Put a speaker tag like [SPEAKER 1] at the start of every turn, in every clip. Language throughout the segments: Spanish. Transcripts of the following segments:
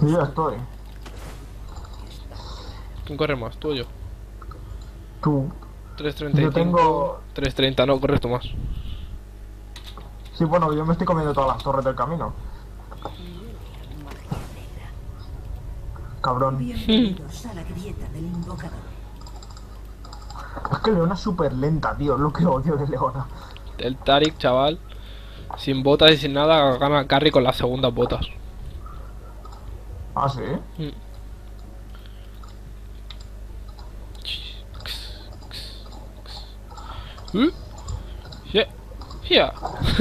[SPEAKER 1] Yo ya estoy.
[SPEAKER 2] ¿Quién corre más? ¿Tú o yo?
[SPEAKER 1] Tú. Yo
[SPEAKER 2] 3.35.
[SPEAKER 1] tengo...
[SPEAKER 2] 3.30, no, corres tú más.
[SPEAKER 1] Sí, bueno, yo me estoy comiendo todas las torres del camino. Cabrón.
[SPEAKER 3] Bienvenidos a la grieta del invocador.
[SPEAKER 1] Es que Leona es súper lenta, tío. Es lo que odio de Leona.
[SPEAKER 2] El Tarik, chaval, sin botas y sin nada, gana carry con las segundas botas.
[SPEAKER 1] Ah, sí.
[SPEAKER 2] Mm. Yeah. Yeah.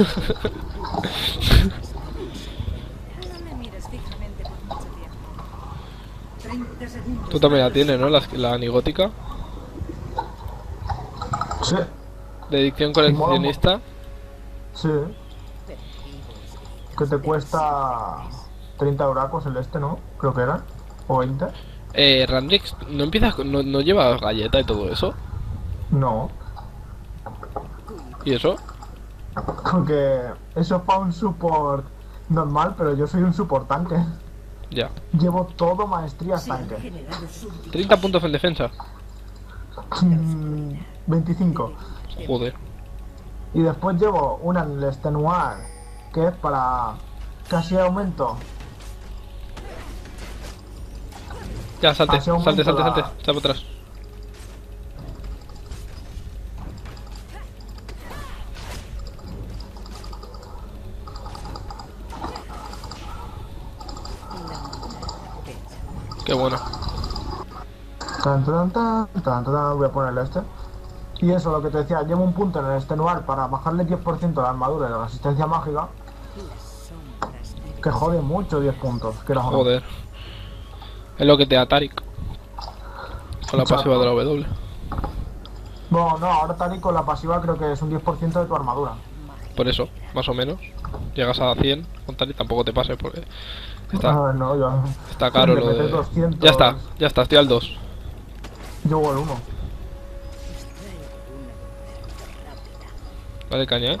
[SPEAKER 3] No me mires fijamente por mucho tiempo. 30 segundos.
[SPEAKER 2] Tú también la tienes, ¿no? La anigótica.
[SPEAKER 1] Sí.
[SPEAKER 2] De edición
[SPEAKER 1] Y mola un
[SPEAKER 2] coleccionista.
[SPEAKER 1] Sí. Que te cuesta 30 euracos el este, ¿no? Creo que era. O 20.
[SPEAKER 2] Randrix, ¿no empiezas no lleva galleta y todo eso?
[SPEAKER 1] No.
[SPEAKER 2] ¿Y eso?
[SPEAKER 1] Porque eso es para un support normal, pero yo soy un support tanque.
[SPEAKER 2] Ya.
[SPEAKER 1] Llevo todo maestrías
[SPEAKER 3] Se han
[SPEAKER 1] tanque.
[SPEAKER 3] generado súbditos.
[SPEAKER 2] 30 puntos en defensa.
[SPEAKER 1] 25.
[SPEAKER 2] Joder.
[SPEAKER 1] Y después llevo una en el extenuar, que es para casi aumento.
[SPEAKER 2] Ya, salte,
[SPEAKER 1] Así aumento
[SPEAKER 2] salte.
[SPEAKER 1] la-
[SPEAKER 2] Sal para atrás. Qué bueno.
[SPEAKER 1] Voy a ponerle este. Y eso, lo que te decía, llevo un punto en el extenuar para bajarle 10% a la armadura y la resistencia mágica, que jode mucho 10 puntos. Que era
[SPEAKER 2] Joder. Es lo que te da Tarik. Con la
[SPEAKER 1] Exacto.
[SPEAKER 2] pasiva de la W.
[SPEAKER 1] No, no, ahora tal y con la pasiva creo que es un 10% de tu armadura.
[SPEAKER 2] Por eso, más o menos. Llegas a 100 con Tarik, tampoco te pases porque está,
[SPEAKER 1] A ver, no, yo...
[SPEAKER 2] está caro
[SPEAKER 1] le
[SPEAKER 2] lo
[SPEAKER 1] metes
[SPEAKER 2] de...
[SPEAKER 1] 200.
[SPEAKER 2] Ya está, estoy al 2.
[SPEAKER 1] Yo voy al 1.
[SPEAKER 2] Dale caña,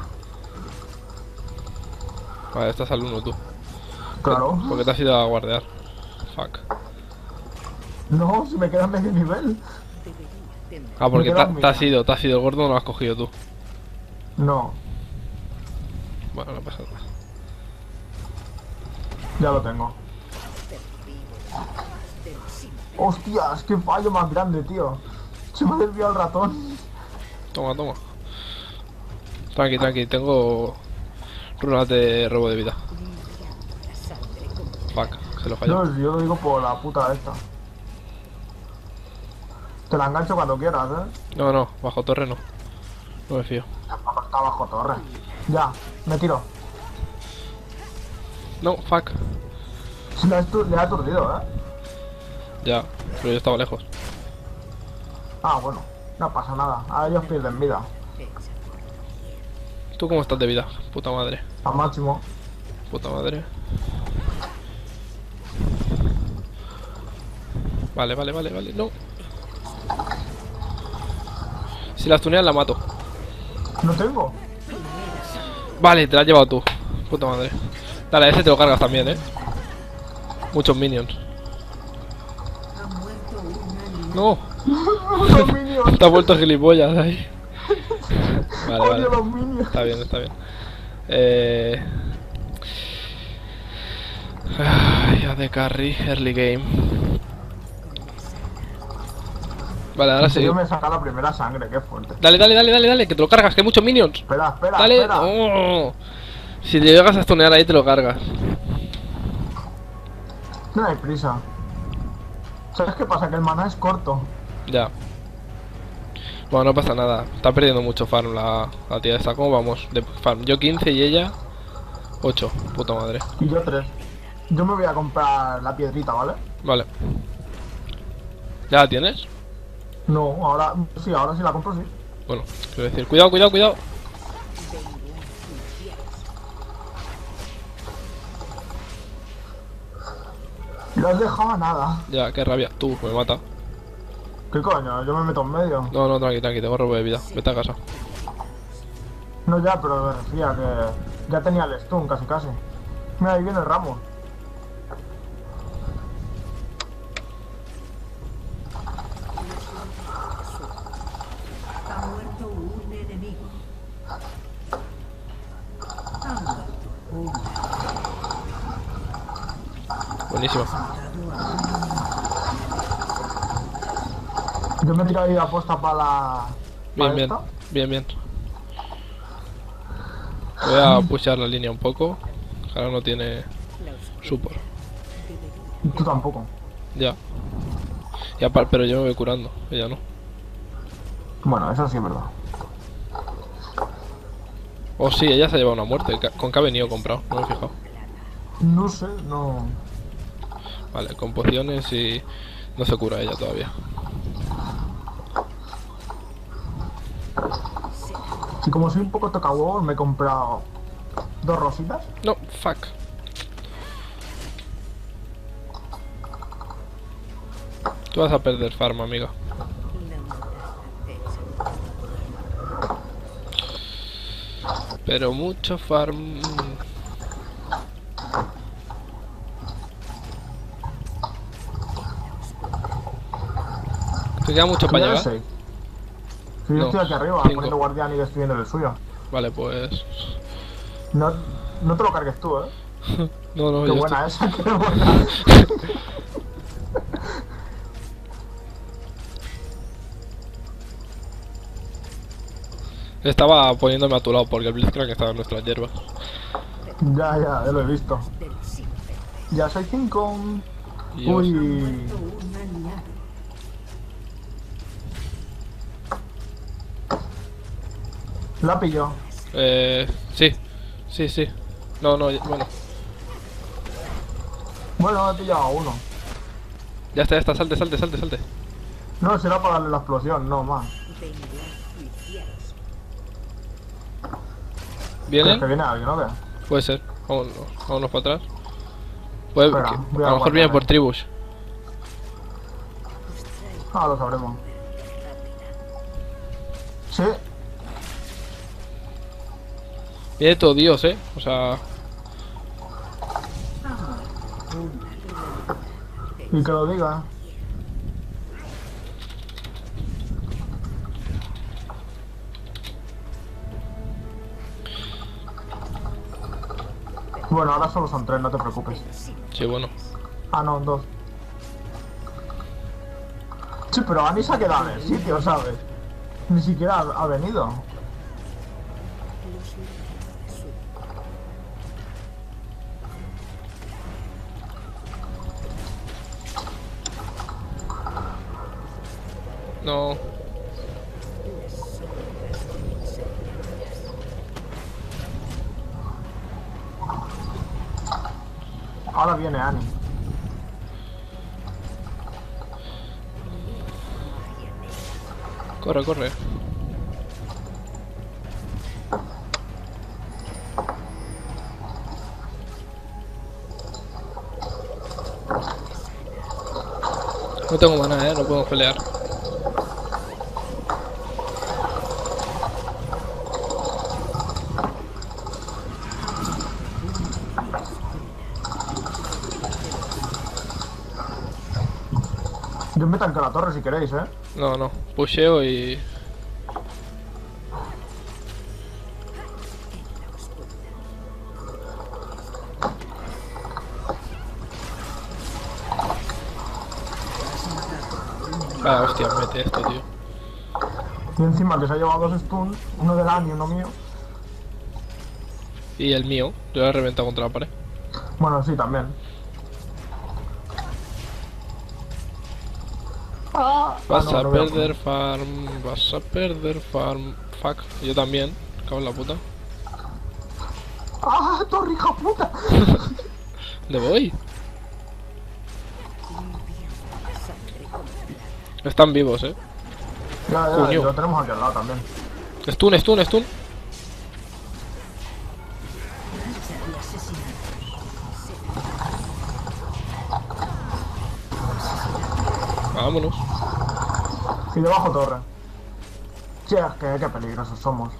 [SPEAKER 2] Vale, estás al 1 tú.
[SPEAKER 1] Claro.
[SPEAKER 2] Porque te has ido a guardear. Fuck.
[SPEAKER 1] No, si me queda medio nivel.
[SPEAKER 2] Ah, porque
[SPEAKER 1] Me queda
[SPEAKER 2] te has ido, el gordo no lo has cogido tú.
[SPEAKER 1] No,
[SPEAKER 2] Bueno, no pasa nada.
[SPEAKER 1] ya lo tengo. Hostias, qué fallo más grande, tío. Se me ha desviado el ratón.
[SPEAKER 2] Toma. Tranqui, tengo runas de robo de vida. Fuck, se lo falló.
[SPEAKER 1] No, yo lo digo por la puta esta. Te la engancho cuando quieras,
[SPEAKER 2] No, bajo torre no. No me fío.
[SPEAKER 1] Está bajo torre. Ya, me tiro.
[SPEAKER 2] No, fuck.
[SPEAKER 1] Si le ha aturdido,
[SPEAKER 2] Ya, pero yo estaba lejos.
[SPEAKER 1] Ah, bueno, no pasa nada. Ahora ellos pierden vida.
[SPEAKER 2] ¿Tú cómo estás de vida? Puta madre.
[SPEAKER 1] Al máximo.
[SPEAKER 2] Puta madre. Vale. No. Si las tuneas la mato.
[SPEAKER 1] No tengo.
[SPEAKER 2] Vale, te la has llevado tú. Puta madre. Dale, a ese te lo cargas también, Muchos minions. No.
[SPEAKER 1] Los minions.
[SPEAKER 2] Te has vuelto gilipollas ahí. Vale.
[SPEAKER 1] Odio los minions.
[SPEAKER 2] Está bien. Ya de carry, early game. Vale, ahora sí.
[SPEAKER 1] Yo me saca la primera sangre, qué fuerte.
[SPEAKER 2] Dale, que te lo cargas, que hay muchos minions.
[SPEAKER 1] Espera.
[SPEAKER 2] Dale, no. Si te llegas a stunear ahí, te lo cargas.
[SPEAKER 1] No hay prisa. ¿Sabes qué pasa? Que el maná es corto.
[SPEAKER 2] Ya. Bueno, no pasa nada. Está perdiendo mucho farm la tía esta. ¿Cómo vamos? De farm. Yo 15 y ella 8. Puta madre.
[SPEAKER 1] Y yo 3. Yo me voy a comprar la piedrita, ¿vale?
[SPEAKER 2] Vale. ¿Ya la tienes?
[SPEAKER 1] No, ahora sí la compro, sí.
[SPEAKER 2] Bueno, quiero decir, cuidado.
[SPEAKER 1] No has dejado a nada.
[SPEAKER 2] Ya, qué rabia. Tú, me mata.
[SPEAKER 1] ¿Qué coño? Yo me meto en medio.
[SPEAKER 2] No, tranqui, tengo robo de vida. Vete a casa.
[SPEAKER 1] No, ya, pero me refería que ya tenía el stun casi. Mira, ahí viene el ramo.
[SPEAKER 2] Buenísimo.
[SPEAKER 1] Yo me he tirado ahí aposta para la...
[SPEAKER 2] Bien,
[SPEAKER 1] para
[SPEAKER 2] bien.
[SPEAKER 1] esta.
[SPEAKER 2] Bien, bien. Voy a pushar la línea un poco. Ahora no tiene support.
[SPEAKER 1] Y tú tampoco.
[SPEAKER 2] Ya. Pero yo me voy curando. Ella no.
[SPEAKER 1] Bueno, eso sí es verdad.
[SPEAKER 2] Oh, sí, ella se ha llevado una muerte. ¿Con qué ha venido comprado? No me he fijado.
[SPEAKER 1] No sé, no...
[SPEAKER 2] Vale, con pociones y... No se cura ella todavía.
[SPEAKER 1] Y como soy un poco tocahuevos, me he comprado 2 rositas.
[SPEAKER 2] No, fuck. Tú vas a perder farm, amiga. Pero mucho farm. ¿Te queda mucho para
[SPEAKER 1] Ya
[SPEAKER 2] llegar?
[SPEAKER 1] sé. Si yo
[SPEAKER 2] No,
[SPEAKER 1] estoy aquí arriba,
[SPEAKER 2] 5.
[SPEAKER 1] poniendo guardián y destruyendo el suyo.
[SPEAKER 2] Vale, pues...
[SPEAKER 1] No, no te lo cargues tú, ¿eh?
[SPEAKER 2] No, no,
[SPEAKER 1] Qué
[SPEAKER 2] yo
[SPEAKER 1] buena esa, qué buena.
[SPEAKER 2] Estaba poniéndome a tu lado porque el Blitzcrank estaba en nuestras hierbas.
[SPEAKER 1] Ya lo he visto. Ya soy 5.
[SPEAKER 2] Y yo-
[SPEAKER 1] Uy. La pilló.
[SPEAKER 2] Sí. Sí, sí. No, no, bueno.
[SPEAKER 1] Bueno, he pillado a uno.
[SPEAKER 2] Ya está, salte, salte, salte, salte.
[SPEAKER 1] No, será para darle la explosión, no más. ¿Crees
[SPEAKER 2] ¿Vienen?
[SPEAKER 1] que viene alguien, no? ¿Qué?
[SPEAKER 2] Puede ser. Vámonos, vámonos para atrás. Puede,
[SPEAKER 1] Espera, voy a
[SPEAKER 2] a lo mejor
[SPEAKER 1] guardar
[SPEAKER 2] vienen por
[SPEAKER 1] ahí.
[SPEAKER 2] tribus.
[SPEAKER 1] Ah, lo sabremos. Sí.
[SPEAKER 2] Viene todo Dios, O sea...
[SPEAKER 1] Y que lo diga. Bueno, ahora solo son 3, no te preocupes.
[SPEAKER 2] Sí, bueno.
[SPEAKER 1] Ah, no, 2. Sí, pero Ani se ha quedado en el sitio, ¿sabes? Ni siquiera ha venido.
[SPEAKER 2] No.
[SPEAKER 1] Ahora viene Ani.
[SPEAKER 2] Corre, corre. No tengo maná, no podemos pelear.
[SPEAKER 1] Yo me tanqueo la torre si queréis, ¿eh?
[SPEAKER 2] No, no. Pusheo y... Ah, hostia, mete esto, tío.
[SPEAKER 1] Y encima que se ha llevado 2 stuns, uno de Ani y uno mío.
[SPEAKER 2] Y el mío, yo lo he reventado contra la pared.
[SPEAKER 1] Bueno, sí, también.
[SPEAKER 2] Vas
[SPEAKER 1] no,
[SPEAKER 2] a
[SPEAKER 1] no voy a
[SPEAKER 2] perder farm, vas a perder farm. Fuck, yo también. Cago en la puta.
[SPEAKER 1] ¡Ah, torre, hija puta!
[SPEAKER 2] ¿Dónde voy? Están vivos,
[SPEAKER 1] Ya,
[SPEAKER 2] Coño.
[SPEAKER 1] lo tenemos aquí al lado también.
[SPEAKER 2] Stun, stun, stun. Vámonos.
[SPEAKER 1] Y debajo torre. Sí, es que qué peligrosos somos.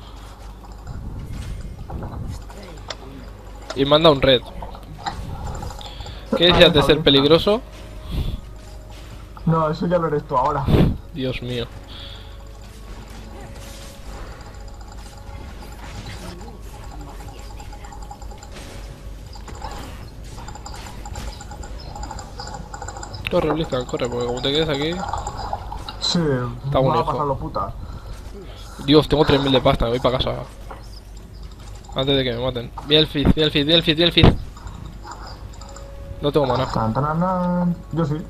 [SPEAKER 2] Y manda un red. ¿Qué decías de ser peligroso?
[SPEAKER 1] No, eso ya lo eres tú ahora.
[SPEAKER 2] Dios mío. Corre, Blitzcrank, corre, porque como te quedes aquí...
[SPEAKER 1] Sí,
[SPEAKER 2] Está un
[SPEAKER 1] van a
[SPEAKER 2] hijo.
[SPEAKER 1] pasar los putas.
[SPEAKER 2] Dios, tengo 3000 de pasta, me voy para casa. Antes de que me maten. Viene el Fizz, viene el Fizz, viene el Fizz, viene el Fizz. No tengo mana.
[SPEAKER 1] Tan, tan, tan, tan. Yo sí.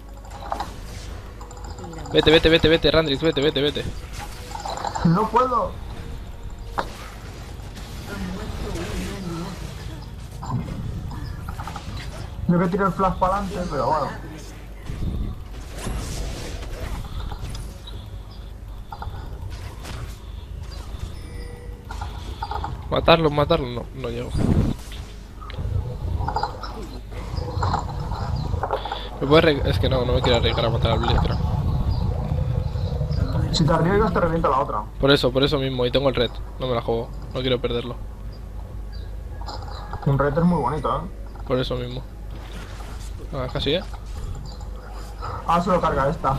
[SPEAKER 2] Vete, vete, vete, vete, Randrix, vete, vete, vete.
[SPEAKER 1] No puedo. Yo que tiré el flash para adelante, pero bueno.
[SPEAKER 2] Matarlo, matarlo, no, no llego. ¿Me puedes Es que no, no me quiero arriesgar a matar al Blitzcrank.
[SPEAKER 1] Si te arriesgas te revienta la otra.
[SPEAKER 2] Por eso mismo, y tengo el red. No me la juego, no quiero perderlo.
[SPEAKER 1] Un red es muy bonito, ¿eh?
[SPEAKER 2] Por eso mismo. Ah, casi, ¿eh?
[SPEAKER 1] Ah, se lo carga esta.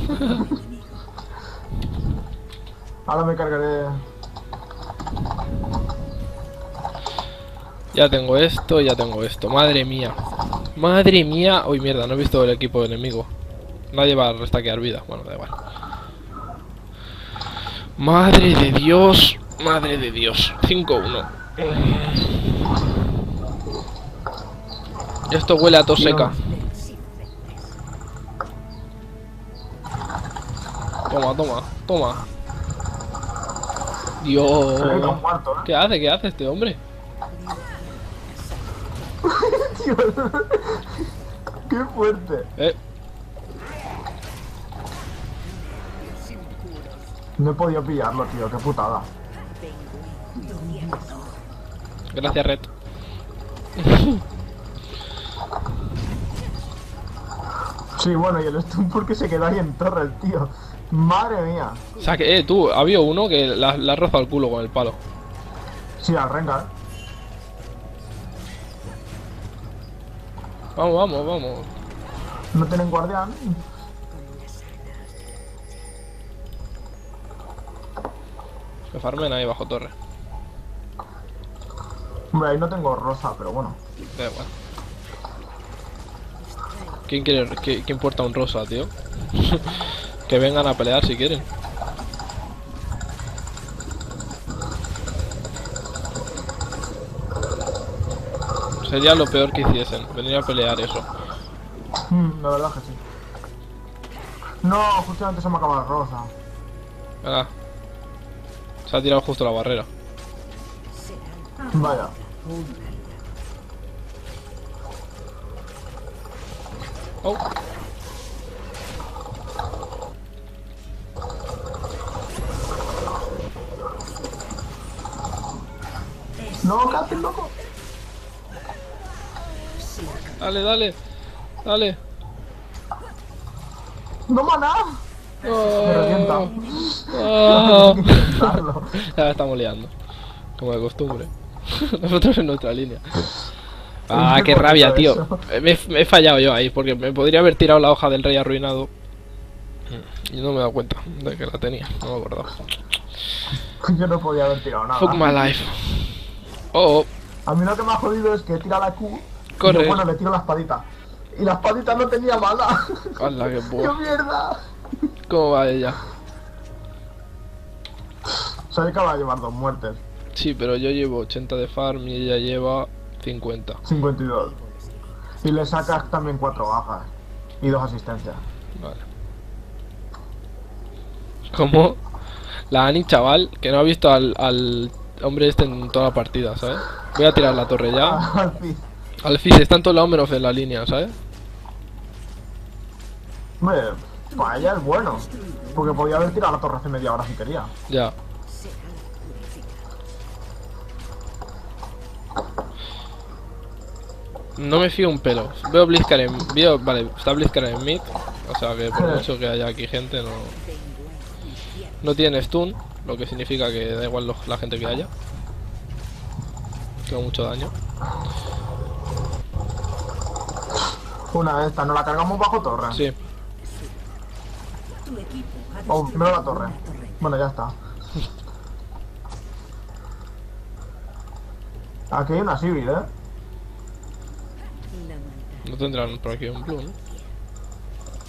[SPEAKER 1] Ahora me cargaré.
[SPEAKER 2] Ya tengo esto, ya tengo esto. Madre mía. Madre mía. Uy, mierda, no he visto el equipo enemigo. Nadie va a restaquear vida. Bueno, da igual. Madre de Dios. Madre de Dios. 5-1. Esto huele a tos seca. Toma, toma, toma. Dios.
[SPEAKER 1] Se le queda un cuarto, ¿eh?
[SPEAKER 2] ¿Qué hace? ¿Qué hace este hombre?
[SPEAKER 1] Tío, qué fuerte. No he podido pillarlo, tío, qué putada.
[SPEAKER 2] Gracias, Red.
[SPEAKER 1] Sí, bueno, y el stun porque se quedó ahí en torre el tío. Madre mía.
[SPEAKER 2] O sea que, tú, había uno que la ha rozado el culo con el palo.
[SPEAKER 1] Sí, al Rengar.
[SPEAKER 2] Vamos, vamos, vamos.
[SPEAKER 1] No tienen guardián.
[SPEAKER 2] Que farmen ahí bajo torre.
[SPEAKER 1] Hombre, ahí no tengo rosa, pero bueno.
[SPEAKER 2] Da igual. ¿Quién quiere, quién porta un rosa, tío? Que vengan a pelear si quieren. Sería lo peor que hiciesen, venir a pelear eso.
[SPEAKER 1] La verdad que sí. No, justamente se me acaba la rosa.
[SPEAKER 2] Venga. Se ha tirado justo la barrera.
[SPEAKER 1] Vaya.
[SPEAKER 2] Oh.
[SPEAKER 1] No, ¿qué haces, loco?
[SPEAKER 2] Dale, dale. Dale.
[SPEAKER 1] ¡No maná! Me revienta.
[SPEAKER 2] Oh.
[SPEAKER 1] Hay que intentarlo.
[SPEAKER 2] Ya la estamos liando. Como de costumbre. Nosotros en nuestra línea. Ah, qué rabia, tío. Me he fallado yo ahí, porque me podría haber tirado la hoja del rey arruinado. Y no me he dado cuenta de que la tenía. No me acordaba.
[SPEAKER 1] Yo no podía haber tirado nada.
[SPEAKER 2] Fuck my life. Oh,
[SPEAKER 1] A mí lo que me ha jodido es que tira la Q.
[SPEAKER 2] Corre.
[SPEAKER 1] Y yo, bueno, le tiro la espadita. Y la espadita no tenía mala.
[SPEAKER 2] ¡hala, qué
[SPEAKER 1] ¡Qué
[SPEAKER 2] buena!
[SPEAKER 1] mierda!
[SPEAKER 2] ¿Cómo va ella?
[SPEAKER 1] Sabía que va a llevar 2 muertes.
[SPEAKER 2] Sí, pero yo llevo 80 de farm y ella lleva 50.
[SPEAKER 1] 52. Y le sacas también 4 bajas. Y 2 asistencias.
[SPEAKER 2] Vale. Como la Ani, chaval, que no ha visto al hombre este en toda la partida, ¿sabes? Voy a tirar la torre ya.
[SPEAKER 1] Al fin.
[SPEAKER 2] Al Fizz está en todos lados menos en la línea, ¿sabes?
[SPEAKER 1] Hombre, para ella es bueno. Porque podía haber tirado la torre hace media hora si quería.
[SPEAKER 2] Ya. No me fío un pelo. Veo Blitzcrank en... Vale, está Blitzcrank en mid. O sea que por mucho que haya aquí gente, no... No tiene stun, lo que significa que da igual la gente que haya. Tengo mucho daño.
[SPEAKER 1] Una de estas, ¿nos la cargamos bajo torre?
[SPEAKER 2] Sí.
[SPEAKER 1] Oh, me la torre. Bueno, ya está. Aquí hay una civil, ¿eh?
[SPEAKER 2] No tendrán por aquí un blue, ¿no?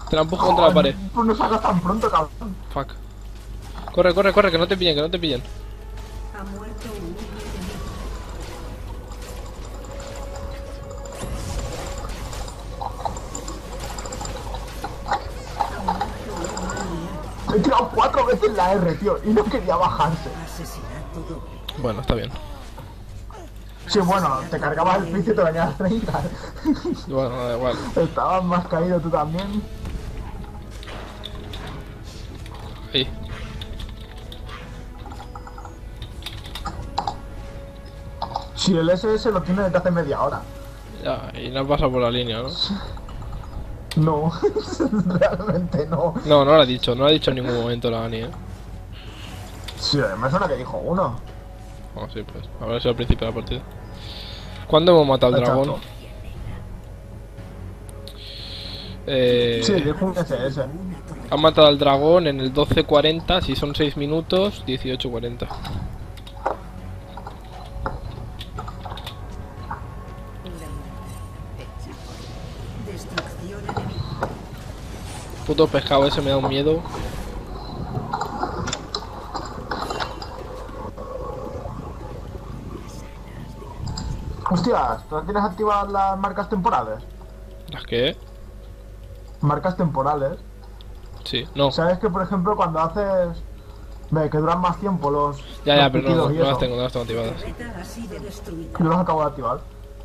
[SPEAKER 2] Te la empujo contra la pared.
[SPEAKER 1] Pues no salgas tan pronto, cabrón.
[SPEAKER 2] Fuck. Corre, corre, corre, que no te pillen, que no te pillen.
[SPEAKER 3] Ha muerto un enemigo.
[SPEAKER 1] Me he tirado 4 veces la R, tío, y no quería bajarse.
[SPEAKER 3] Asesinato doble.
[SPEAKER 2] Bueno, está bien.
[SPEAKER 1] Sí, bueno, te cargabas el piso y te venías 30.
[SPEAKER 2] Bueno, da igual.
[SPEAKER 1] Estabas más caído tú también.
[SPEAKER 2] Ahí.
[SPEAKER 1] Si el SS lo tiene desde hace media hora.
[SPEAKER 2] Ya, y no has pasado por la línea, ¿no?
[SPEAKER 1] No, realmente no.
[SPEAKER 2] No, no lo ha dicho, no lo ha dicho en ningún momento la Dani, ¿eh?
[SPEAKER 1] Sí, me suena que dijo uno.
[SPEAKER 2] Oh, sí, pues. Habrá sido al principio de la partida. ¿Cuándo hemos matado al dragón?
[SPEAKER 1] Sí, dijo un SS.
[SPEAKER 2] Han matado al dragón en el 12:40, si son 6 minutos, 18:40.
[SPEAKER 3] Destrucción enemiga.
[SPEAKER 2] Puto pescado ese me da un miedo.
[SPEAKER 1] Hostias, ¿tú tienes activadas las marcas temporales?
[SPEAKER 2] ¿Las qué?
[SPEAKER 1] Marcas temporales.
[SPEAKER 2] Sí, no.
[SPEAKER 1] ¿Sabes que, por ejemplo, cuando haces... Ve, que duran más tiempo los...
[SPEAKER 2] Ya,
[SPEAKER 1] los
[SPEAKER 2] ya, pero no,
[SPEAKER 1] pitidos y
[SPEAKER 2] no las
[SPEAKER 1] eso?
[SPEAKER 2] tengo, no las tengo activadas.
[SPEAKER 3] Torreta ha sido destruida.
[SPEAKER 1] Yo los acabo de activar.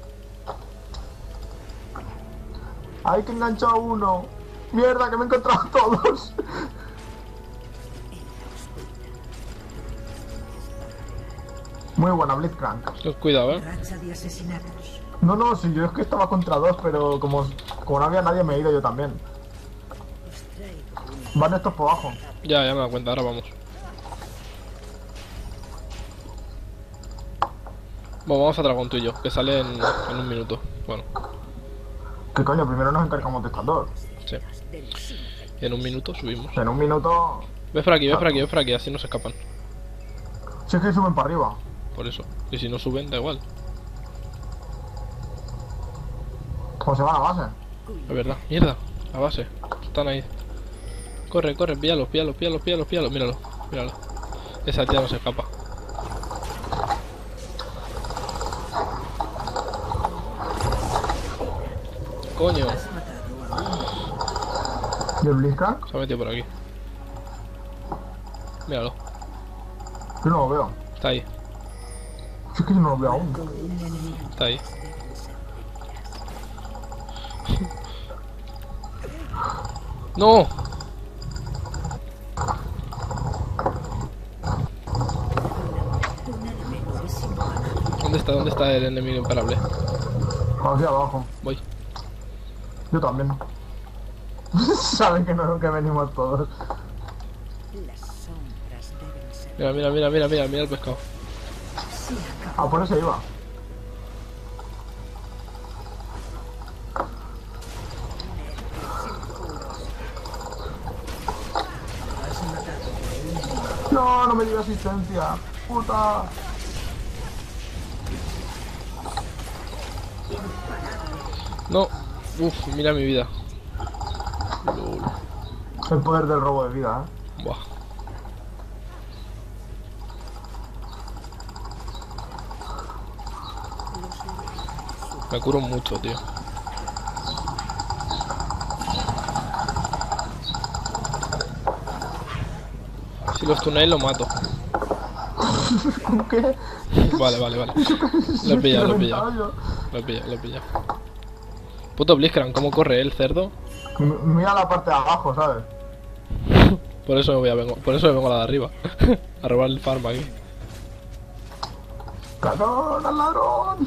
[SPEAKER 1] ¡Ay, que enganchó a uno! ¡Mierda, que me he encontrado a todos! Muy buena, Blitzcrank.
[SPEAKER 2] Cuidado,
[SPEAKER 3] Racha de asesinatos.
[SPEAKER 1] No, no, si yo es que estaba contra 2, pero como no había nadie me he ido yo también.
[SPEAKER 3] Os traigo una.
[SPEAKER 1] Van estos por abajo.
[SPEAKER 2] Ya me da cuenta, ahora vamos. Bueno, vamos a dragón tú y yo, que sale en un minuto. Bueno,
[SPEAKER 1] ¿Qué coño? Primero nos encargamos de estos dos.
[SPEAKER 2] sí. Y en un minuto subimos.
[SPEAKER 1] En un minuto...
[SPEAKER 2] Ves por aquí, ves por aquí, ves por aquí, así no se escapan.
[SPEAKER 1] Si es que suben para arriba.
[SPEAKER 2] Por eso. Y si no suben, da igual.
[SPEAKER 1] O se van a base.
[SPEAKER 2] Es verdad. Mierda, la base. Están ahí. Corre, corre, píllalos, píllalos, píllalos, píllalos, píllalos. Míralo, míralo. Esa tía no se escapa. Coño,
[SPEAKER 3] Has matado a uno.
[SPEAKER 1] ¿Y el Blitzcrank?
[SPEAKER 2] se ha metido por aquí. Míralo,
[SPEAKER 1] Yo no lo veo.
[SPEAKER 2] está ahí,
[SPEAKER 1] Si es que yo no lo veo aún.
[SPEAKER 3] Con un enemigo.
[SPEAKER 2] está ahí. ¡No!
[SPEAKER 3] Un enemigo imparable.
[SPEAKER 2] ¿Dónde está el enemigo imparable?
[SPEAKER 1] Hacia abajo.
[SPEAKER 2] Voy.
[SPEAKER 1] Yo también. Saben que no, que venimos todos.
[SPEAKER 3] Las sombras deben ser.
[SPEAKER 2] Mira, mira, mira, mira, mira, mira el pescado.
[SPEAKER 3] Se acabó.
[SPEAKER 1] Ah, por eso iba.
[SPEAKER 3] Has matado a un enemigo.
[SPEAKER 1] No, no me dio asistencia. Puta.
[SPEAKER 2] No. Uf, mira mi vida. Lol.
[SPEAKER 1] El poder del robo de vida, eh.
[SPEAKER 2] Buah. Me curo mucho, tío. Si los tunneles lo mato.
[SPEAKER 1] ¿Con qué?
[SPEAKER 2] Vale, vale, vale. Lo he pillado, lo he pillado. Lo he pillado, lo he pillado. Puto Blitzcrank, ¿cómo corre el cerdo?
[SPEAKER 1] Mira la parte de abajo, ¿sabes?
[SPEAKER 2] Por eso por eso me vengo a la de arriba. A robar el farm aquí.
[SPEAKER 1] ¡Ladrón, al ladrón!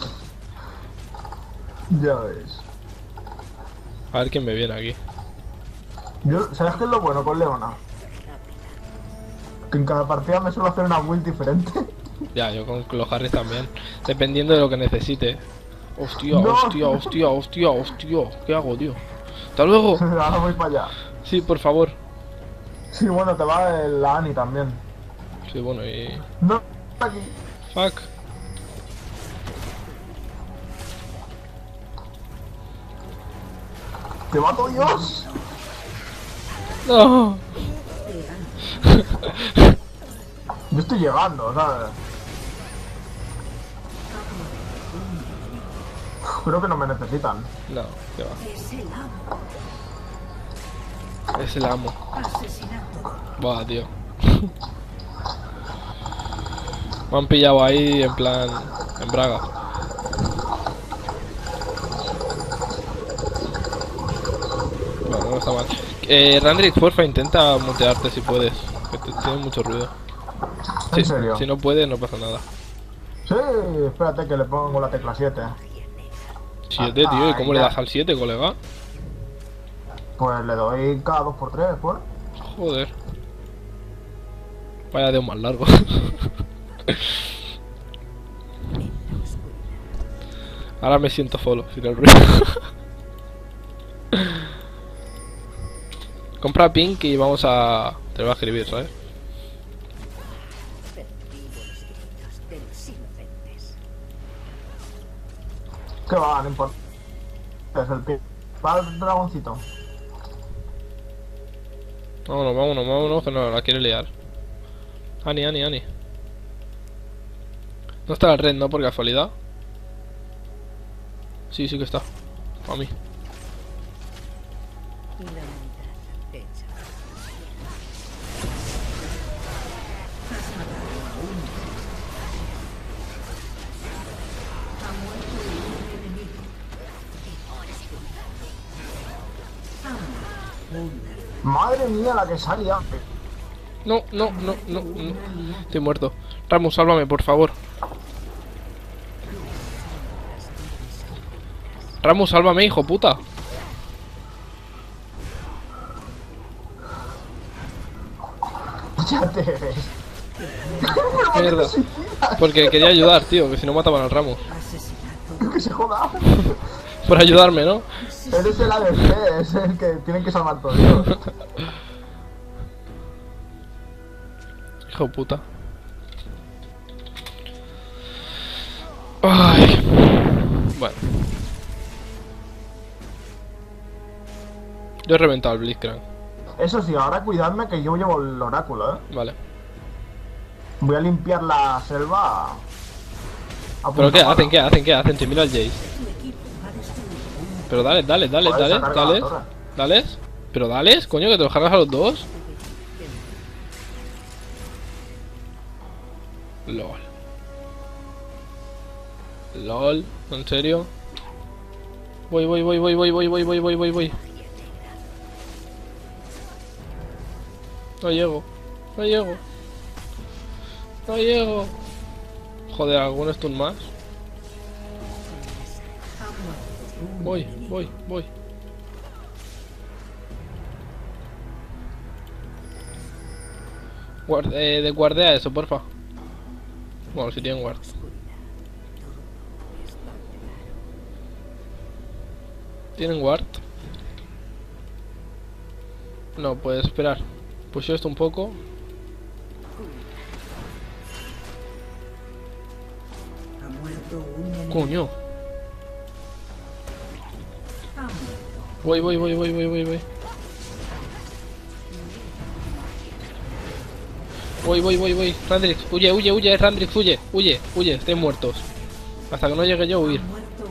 [SPEAKER 1] Ya ves.
[SPEAKER 2] A ver quién me viene aquí.
[SPEAKER 1] Yo, ¿sabes qué es lo bueno con Leona? Que en cada partida me suelo hacer una build diferente.
[SPEAKER 2] Ya, yo con los Harris también. Dependiendo de lo que necesite. Hostia,
[SPEAKER 1] No.
[SPEAKER 2] hostia, hostia, hostia, hostia. ¿Qué hago, tío? ¡Hasta luego!
[SPEAKER 1] Ahora voy para allá.
[SPEAKER 2] Sí, por favor.
[SPEAKER 1] Sí, bueno, te va la Ani también.
[SPEAKER 2] Sí, bueno, y...
[SPEAKER 1] No, aquí.
[SPEAKER 2] Fuck.
[SPEAKER 1] ¡Te mato, Dios!
[SPEAKER 2] No.
[SPEAKER 1] Yo estoy llegando, ¿sabes? Creo que no me necesitan.
[SPEAKER 2] No, qué va.
[SPEAKER 3] Es el amo.
[SPEAKER 2] Es el amo.
[SPEAKER 3] Asesinato.
[SPEAKER 2] Buah, tío. Me han pillado ahí en plan... En braga. Bueno, no está mal. Randrix, porfa, intenta mutearte si puedes. Que tiene mucho ruido.
[SPEAKER 1] ¿En serio?
[SPEAKER 2] Si no puedes, no pasa nada.
[SPEAKER 1] Sí, espérate que le pongo la tecla 7.
[SPEAKER 2] 7, tío. ¿Y cómo le
[SPEAKER 1] ya.
[SPEAKER 2] das al 7, colega?
[SPEAKER 1] Pues le doy cada 2x3, pues.
[SPEAKER 2] Joder. Vaya dedo más largo. Ahora me siento solo, sin el ruido. Compra Pink y vamos a... Te lo voy a escribir, ¿sabes?
[SPEAKER 1] Que va, no importa. Es el pie. Va el dragoncito.
[SPEAKER 2] Vámonos, vámonos, vámonos, que no la quiere liar. Ani, Ani, Ani. No está la red, ¿no? Por casualidad. Sí, sí que está. A mí.
[SPEAKER 1] Madre mía, la que salía.
[SPEAKER 2] No, no, no, no, no. Estoy muerto. Ramos, sálvame, por favor. Ramos, sálvame, hijo puta.
[SPEAKER 1] Ya te ves.
[SPEAKER 2] Mierda. Porque quería ayudar, tío, que si no mataban al Ramos.
[SPEAKER 1] Que se joda.
[SPEAKER 2] Por ayudarme, ¿no?
[SPEAKER 1] Eres el ADC, es el que tienen que salvar todos. Dios.
[SPEAKER 2] Hijo puta. Ay. Bueno. Yo he reventado el Blitzcrank.
[SPEAKER 1] Eso sí, ahora cuidadme que yo llevo el oráculo, ¿eh?
[SPEAKER 2] Vale.
[SPEAKER 1] Voy a limpiar la selva. a
[SPEAKER 2] ¿Pero
[SPEAKER 1] punta
[SPEAKER 2] qué
[SPEAKER 1] pala.
[SPEAKER 2] hacen? ¿Qué hacen? ¿Qué hacen? Si mira al Jace. Pero dale, dale, dale,
[SPEAKER 1] Joder,
[SPEAKER 2] dale,
[SPEAKER 1] se ha cargado
[SPEAKER 2] dale.
[SPEAKER 1] la torre.
[SPEAKER 2] Dales. Pero dales, coño, que te los cargas a los dos. LOL. LOL, ¿en serio? Voy, voy, voy, voy, voy, voy, voy, voy, voy, voy, voy. No llego, no llego. No llego. Joder, ¿algún stun más? Voy, voy, voy. Guardea eso, porfa. Bueno, si tienen guard. ¿Tienen ward? No, puedes esperar. Pusheo esto un poco. Coño. Voy, voy, voy, voy, voy, voy, voy. Voy, voy, voy, voy. Randrix, huye, huye, huye, Randrix, huye, huye, huye, estén muertos. Hasta que no llegue yo, huir.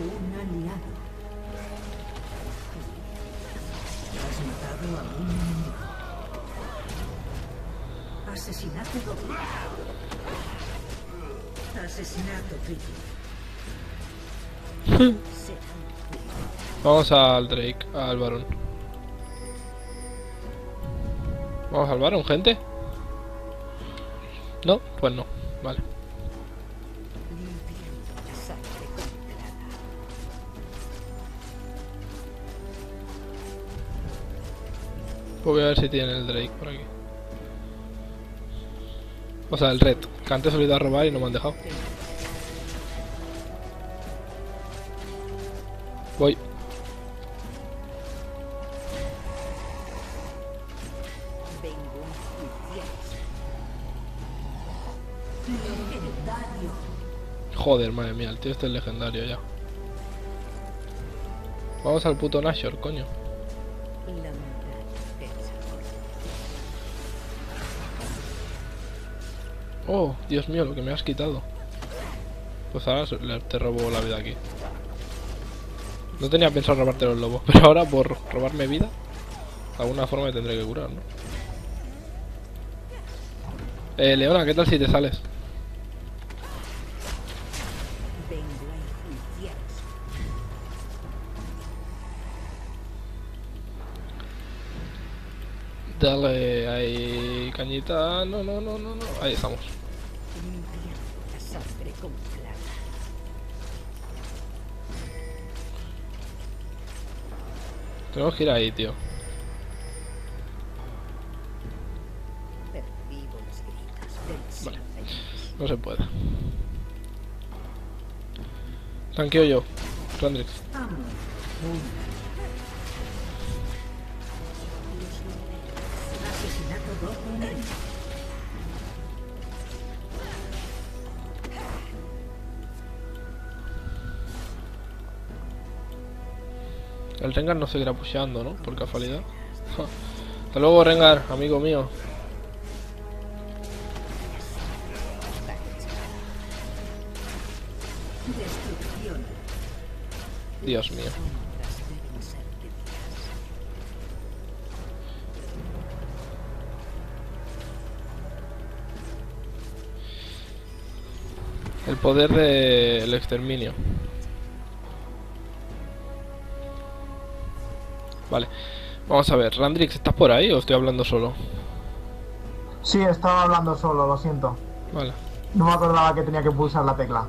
[SPEAKER 3] Asesinato doble. Asesinato triple.
[SPEAKER 2] Vamos al Drake, al varón. Vamos al varón, gente. ¿No? Pues no, vale. Pues voy a ver si tiene el Drake por aquí. O sea, el Red, que antes he ido a robar y no me han dejado. Voy. Joder, madre mía, el tío este es legendario ya. Vamos al puto Nashor, coño. Oh, Dios mío, lo que me has quitado. Pues ahora te robo la vida aquí. No tenía pensado robarte los lobos, pero ahora por robarme vida, de alguna forma me tendré que curar, ¿no? Leona, ¿qué tal si te sales?
[SPEAKER 3] Vengo a enjuiciaros.
[SPEAKER 2] Dale, ahí, cañita. No. Ahí estamos.
[SPEAKER 3] Limpiar la sangre con plaga.
[SPEAKER 2] Tenemos que ir ahí, tío.
[SPEAKER 3] Percibo los gritos del
[SPEAKER 2] Vale.
[SPEAKER 3] sin
[SPEAKER 2] No se puede. Tanqueo yo, Randrix.
[SPEAKER 3] Asesinato doble.
[SPEAKER 2] El Rengar no seguirá pusheando, ¿no? Por casualidad. Ja. Hasta luego, Rengar, amigo mío.
[SPEAKER 3] Destrucción.
[SPEAKER 2] Dios mío.
[SPEAKER 3] Sombras deben ser queridas.
[SPEAKER 2] El poder del exterminio. Vale. Vamos a ver, Randrix, ¿estás por ahí o estoy hablando solo?
[SPEAKER 1] Sí, estaba hablando solo, lo siento.
[SPEAKER 2] Vale.
[SPEAKER 1] No me acordaba que tenía que pulsar la tecla.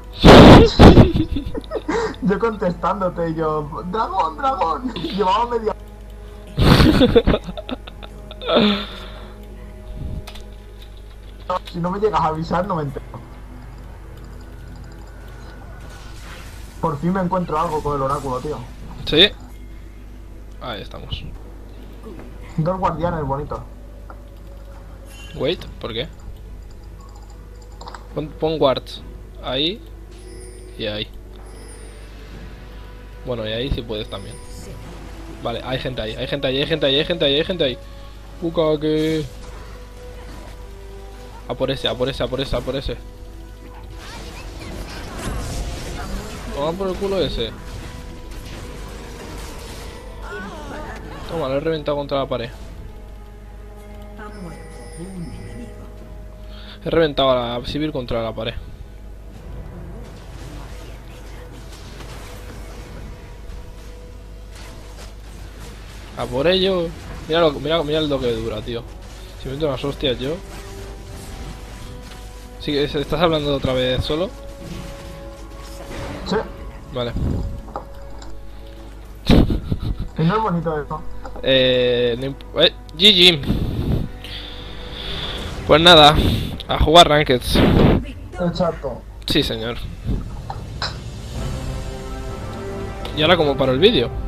[SPEAKER 1] Yo contestándote, yo... ¡Dragón, dragón! Llevaba media... Si no me llegas a avisar, no me entero. Por fin me encuentro algo con el oráculo, tío.
[SPEAKER 2] ¿Sí? Ahí estamos.
[SPEAKER 1] Dos guardianes bonitos.
[SPEAKER 2] Wait, ¿por qué? Pon wards. Ahí. Y ahí. Bueno, y ahí sí puedes también. Vale, hay gente ahí, hay gente ahí, hay gente ahí, hay gente ahí, hay gente ahí. Que... A por ese, a por ese, a por ese, a por ese. Toma por el culo ese. Toma, lo he reventado contra la pared.
[SPEAKER 3] Ha muerto un enemigo.
[SPEAKER 2] He reventado a la civil contra la pared. A por ello. Mira lo que dura, tío. Si me meto unas hostias yo. Sí, ¿estás hablando otra vez solo?
[SPEAKER 1] Sí.
[SPEAKER 2] Vale.
[SPEAKER 1] Y no es bonito eso.
[SPEAKER 2] GG. Pues nada, a jugar Rankeds.
[SPEAKER 1] Exacto.
[SPEAKER 2] Sí, señor. Y ahora como para el vídeo.